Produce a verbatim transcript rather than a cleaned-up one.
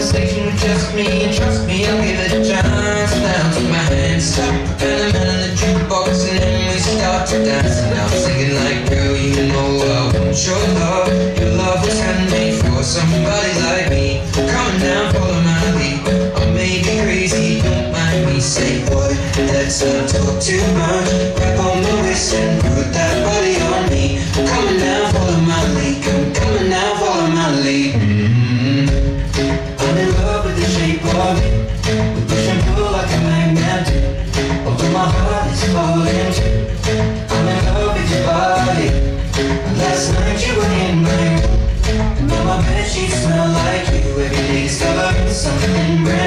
conversation with just me, and trust me, I'll give it a chance. Now take my hand, stop, and the man on the jukebox, and then we start to dance. And I'm singing like, girl, you know I want your love. Your love was handmade for somebody like me. Come on now, follow my lead. I may be crazy, don't mind me. Say, boy, let's not talk too much. Grab on my waist and put that body on me. Come on now, follow my lead. Come, come on now, follow my lead. Mm-hmm. I'm in love with the shape of it. We push and pull like a magnet do. Although my heart is falling too. I'm in love with your body. Last night you were in my room, and now my bedsheets smell like you. Every day discovering something brand new.